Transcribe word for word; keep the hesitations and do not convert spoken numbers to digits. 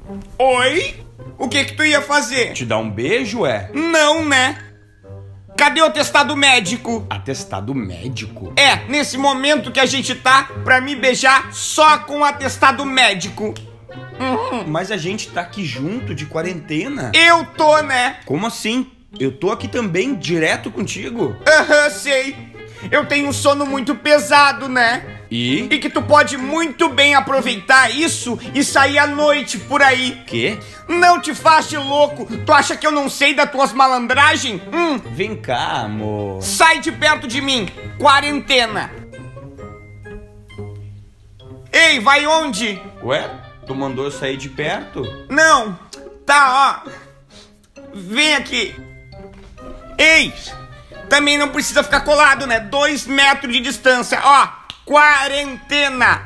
Oi? O que que tu ia fazer? Te dar um beijo, é? Não, né? Cadê o atestado médico? Atestado médico? É, nesse momento que a gente tá, pra me beijar só com atestado médico. Uhum. Mas a gente tá aqui junto de quarentena. Eu tô, né? Como assim? Eu tô aqui também, direto contigo. Aham, uhum, sei. Eu tenho um sono muito pesado, né? E? E que tu pode muito bem aproveitar isso e sair à noite por aí. Quê? Não te faça louco. Tu acha que eu não sei das tuas malandragens? Hum. Vem cá, amor. Sai de perto de mim. Quarentena. Ei, vai onde? Ué? Tu mandou eu sair de perto? Não. Tá, ó. Vem aqui. Ei, também não precisa ficar colado, né? Dois metros de distância, ó. Quarentena.